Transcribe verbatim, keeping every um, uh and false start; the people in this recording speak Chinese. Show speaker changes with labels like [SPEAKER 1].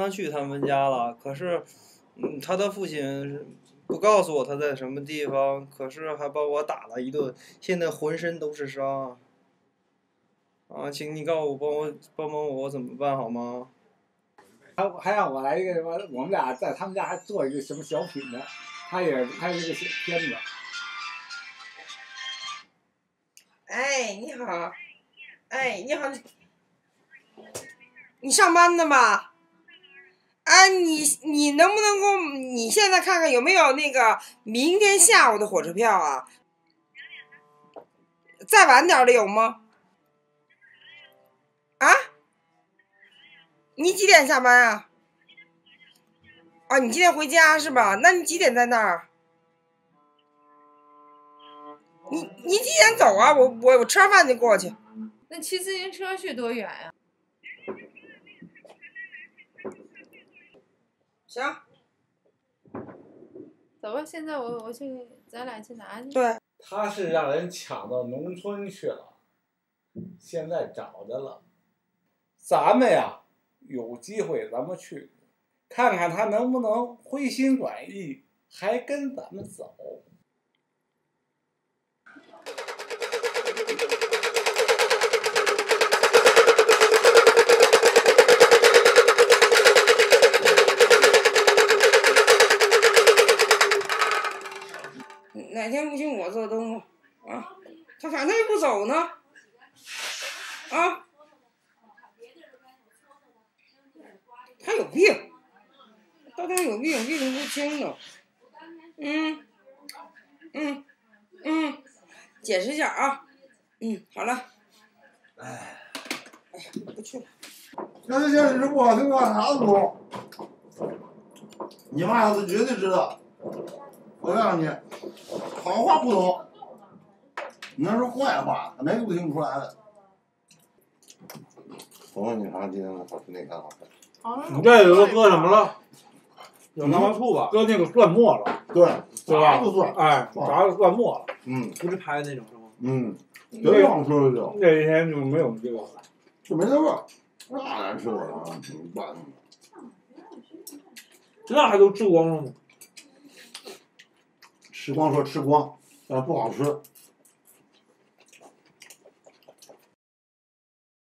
[SPEAKER 1] 常去他们家了，可是，嗯，他的父亲不告诉我他在什么地方，可是还把我打了一顿，现在浑身都是伤。啊，请你告诉我，帮我帮帮我，我怎么办好吗？
[SPEAKER 2] 还还让我来一个什么？我们俩在他们家还做一个什么小品呢？他也拍一个片子。
[SPEAKER 3] 哎，你好，哎，你好，你上班呢吗？哎，你你能不能给我，你现在看看有没有那个明天下午的火车票啊？再晚点的有吗？啊？你几点下班啊？啊，你几点回家是吧？那你几点在那儿？你你几点走啊？我我我吃完饭就过去。
[SPEAKER 4] 那骑自行车去多远呀？
[SPEAKER 3] 行。
[SPEAKER 4] 走吧，现在我我去，咱俩去拿去。
[SPEAKER 3] 对。
[SPEAKER 2] 他是让人抢到农村去了，现在找着了。咱们呀，有机会咱们去，看看他能不能回心转意，还跟咱们走。
[SPEAKER 3] 哪天不行我做东西啊？他反正又不走呢，啊？他有病，他他有病，病不轻的。嗯，嗯，嗯，解释一下啊。嗯，好了。哎，哎呀，不去了。
[SPEAKER 5] 那这件事不好听，干啥都懂。你妈要是绝对知道。我告诉你，好话不懂，你那是坏话，他哪个都听不出来的。我问你啥？今天的小吃那看好看？
[SPEAKER 6] 你这个都搁什么了？有南瓜醋吧？搁那个蒜末了。
[SPEAKER 5] 对，
[SPEAKER 6] 对吧？
[SPEAKER 5] 不蒜，
[SPEAKER 6] 哎，炸的蒜末了。
[SPEAKER 5] 嗯。
[SPEAKER 6] 不是拍的那种是吗？
[SPEAKER 5] 嗯。别好吃了就。
[SPEAKER 6] 那一天就没有这个。
[SPEAKER 5] 就没那味儿，那难吃啊！怎么办？
[SPEAKER 6] 这还都吃光了吗？
[SPEAKER 5] 吃光说吃光，但不好吃。